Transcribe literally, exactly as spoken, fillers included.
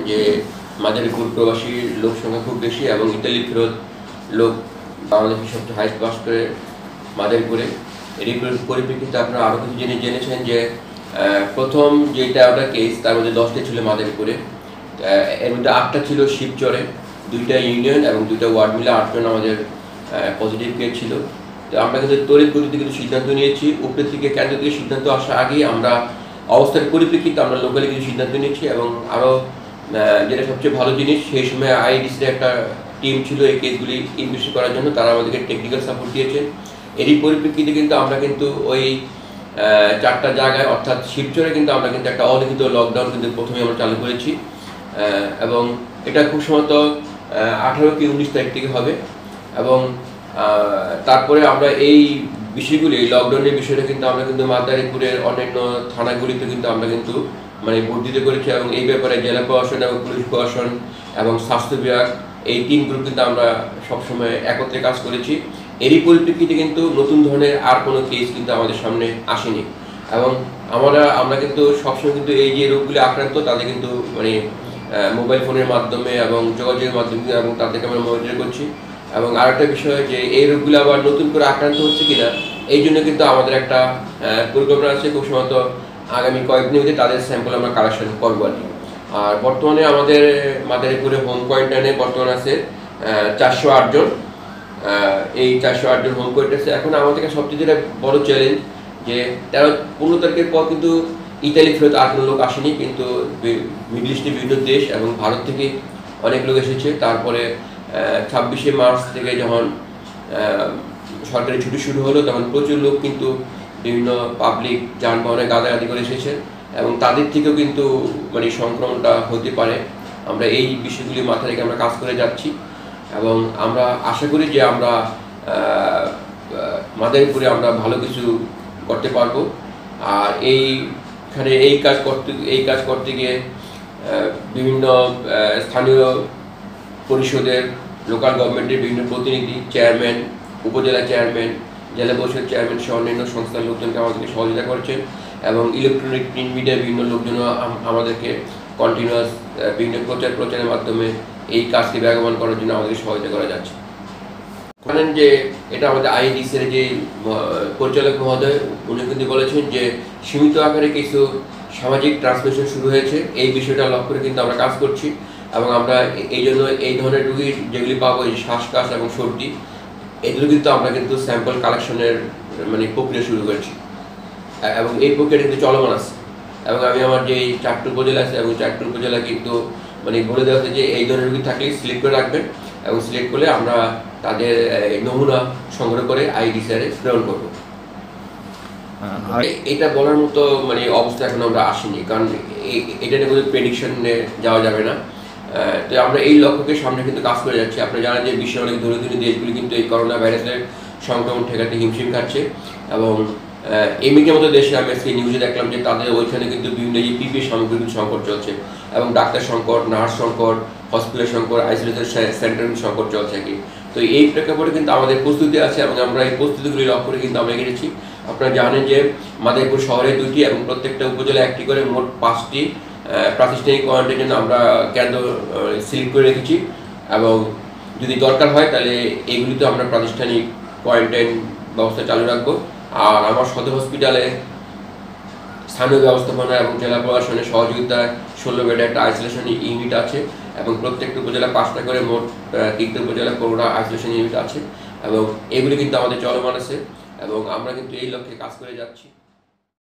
যে মাদারীপুর প্রবাসী লোক সংখ্যা খুব বেশি এবং ইতালি ফেরত লোক বাংলাদেশের সবচেয়ে হাইস্ট পাস করে মাদারীপুরে। এর পরিপ্রেক্ষিতে আপনারা আরও কিছু জিনিস জেনেছেন যে প্রথম যেটা ওটা কেস তার মধ্যে দশটা ছিল মাদারীপুরে, এর মধ্যে আটটা ছিল শিবচরে, দুইটা ইউনিয়ন এবং দুইটা ওয়ার্ড মিলে আটজন আমাদের পজিটিভ কেস ছিল। তো আমরা কিন্তু তড়িৎ গতিতে কিন্তু সিদ্ধান্ত নিয়েছি, উপরের থেকে কেন্দ্র থেকে সিদ্ধান্ত আসার আগেই আমরা অবস্থার পরিপ্রেক্ষিতে আমরা লোকালি কিছু সিদ্ধান্ত নিয়েছি। এবং আরও যেটা সবচেয়ে ভালো জিনিস, সেই সময় আইডিসির একটা টিম ছিল এই কেসগুলি ইনভেস্ট করার জন্য, তারা আমাদেরকে টেকনিক্যাল সাপোর্ট দিয়েছে। এরই পরিপ্রেক্ষিতে কিন্তু আমরা কিন্তু ওই চারটা জায়গায় অর্থাৎ শিবচরে কিন্তু আমরা কিন্তু একটা অলিখিত লকডাউন কিন্তু প্রথমে আমরা চালু করেছি এবং এটা খুব সম্ভবত আঠারো কি উনিশ তারিখ থেকে হবে। এবং তারপরে আমরা এই বিষয়গুলি লকডাউনের বিষয়টা কিন্তু আমরা কিন্তু মাদারীপুরের অন্যান্য থানাগুলিতে কিন্তু আমরা কিন্তু মানে বর্ধিত করেছি এবং এই ব্যাপারে জেলা প্রশাসন এবং পুলিশ প্রশাসন এবং স্বাস্থ্য বিভাগ এই তিন গ্রুপ কিন্তু আমরা সবসময় একত্রে কাজ করেছি। এরই পরিপ্রেক্ষিতে কিন্তু নতুন ধরনের আর কোনো কেস কিন্তু আমাদের সামনে আসেনি এবং আমরা আমরা কিন্তু সবসময় কিন্তু এই যে রোগগুলি আক্রান্ত তাদের কিন্তু মানে মোবাইল ফোনের মাধ্যমে এবং যোগাযোগের মাধ্যমে এবং তাদেরকে আমরা মনিটর করছি। এবং আরেকটা বিষয় যে এই রোগগুলো আবার নতুন করে আক্রান্ত হচ্ছে কিনা এই জন্য কিন্তু আমাদের একটা পরিকল্পনা আছে, খুব সম্ভবত আগামী কয়েকদিনের মধ্যে তাদের স্যাম্পল আমরা কালেকশন করবো আর কি। আর বর্তমানে আমাদের মাদারীপুরে হোম কোয়ারেন্টাইনে বর্তমানে আছে চারশো আটজন। এই চারশো আটজন হোম কোয়ারেন্টাইন আছে। এখন আমাদের কাছে সবচেয়ে যেটা বড় চ্যালেঞ্জ যে তেরো পনেরো তারিখের পর কিন্তু ইতালি ফেরত আর কোনো লোক আসেনি, কিন্তু মিডল ইস্টের বিভিন্ন দেশ এবং ভারত থেকে অনেক লোক এসেছে। তারপরে ছাব্বিশে মার্চ থেকে যখন সরকারি ছুটি শুরু হলো তখন প্রচুর লোক কিন্তু বিভিন্ন পাবলিক যানবাহনে গাদাগাদি করে এসেছে এবং তাদের থেকেও কিন্তু মানে সংক্রমণটা হতে পারে। আমরা এই বিষয়গুলি মাথায় রেখে আমরা কাজ করে যাচ্ছি এবং আমরা আশা করি যে আমরা মাদারীপুরে আমরা ভালো কিছু করতে পারবো। আর এইখানে এই কাজ করতে এই কাজ করতে গিয়ে বিভিন্ন স্থানীয় পরিষদের লোকাল গভর্নমেন্টের বিভিন্ন প্রতিনিধি, চেয়ারম্যান, উপজেলা চেয়ারম্যান, জেলা পরিষদ চেয়ারম্যান সহ অন্যান্য সংস্থার লোকজনকে আমাদেরকে সহযোগিতা করছেন এবং ইলেকট্রনিক প্রিন্ট মিডিয়ার বিভিন্ন লোকজন আমাদেরকে কন্টিনিউয়াস বিভিন্ন প্রচার প্রচারের মাধ্যমে এই কাজকে বেগবান করার জন্য আমাদেরকে সহযোগিতা করা যাচ্ছে। জানেন যে এটা আমাদের আইডিসির যে পরিচালক মহোদয় উনি কিন্তু বলেছেন যে সীমিত আকারে কিছু সামাজিক ট্রান্সমিশন শুরু হয়েছে, এই বিষয়টা লক্ষ্য করে কিন্তু আমরা কাজ করছি এবং আমরা এই জন্য এই ধরনের রোগী যেগুলি পাবো এই শ্বাসকাশ এবং সর্দি এগুলো কিন্তু আমরা কিন্তু স্যাম্পল কালেকশনের মানে প্রক্রিয়া শুরু করেছি এবং এই প্রক্রিয়াটা কিন্তু চলমান আছে। এবং আমি আমার যে চারটি উপজেলা আছে এবং চারটি উপজেলা কিন্তু মানে বলে দেওয়া হচ্ছে যে এই ধরনের রোগী থাকলে সিলেক্ট করে রাখবেন এবং সিলেক্ট করলে আমরা তাদের নমুনা সংগ্রহ করে আইডিসিআরে প্রেরণ করবো। এটা বলার মতো মানে অবস্থা এখন আমরা আসিনি, কারণ এটা নিয়ে কোনো প্রেডিকশনে যাওয়া যাবে না। তো আমরা এই লক্ষ্যকে সামনে কিন্তু কাজ করে যাচ্ছি। আপনারা জানেন যে বিশ্বের অনেক ধনী ধনী দেশগুলি কিন্তু এই করোনা ভাইরাসের সংক্রমণ ঠেকাতে হিমশিম খাচ্ছে এবং আমেরিকার মতো দেশে আমি আজকে নিউজে দেখলাম যে তাদের ওইখানে কিন্তু বিভিন্ন যে পিপি সামগ্রীর সংকট চলছে এবং ডাক্তার সংকট, নার্স সংকট, হসপিটাল সংকট, আইসোলেশন সেন্টার সংকট চলছে কি। তো এই প্রেক্ষাপটে কিন্তু আমাদের প্রস্তুতি আছে এবং আমরা এই প্রস্তুতিগুলি লক্ষ্য করে কিন্তু আমরা এগিয়েছি। আপনারা জানেন যে মাদারীপুর শহরে দুইটি এবং প্রত্যেকটা উপজেলায় একটি করে মোট পাঁচটি প্রাতিষ্ঠানিক কোয়ারেন্টাইনের জন্য আমরা কেন্দ্র সিলেক্ট করে রেখেছি এবং যদি দরকার হয় তাহলে এগুলিতে আমরা প্রাতিষ্ঠানিক কোয়ারেন্টাইন ব্যবস্থা চালু রাখবো। আর আমার সদর হসপিটালে স্থানীয় ব্যবস্থাপনা এবং জেলা প্রশাসনের সহযোগিতায় ষোলো বেডের একটা আইসোলেশন ইউনিট আছে এবং প্রত্যেকটা উপজেলা পাঁচটা করে মোট তিনটে উপজেলা করোনা আইসোলেশন ইউনিট আছে এবং এগুলি কিন্তু আমাদের চলমান আছে এবং আমরা কিন্তু এই লক্ষ্যে কাজ করে যাচ্ছি।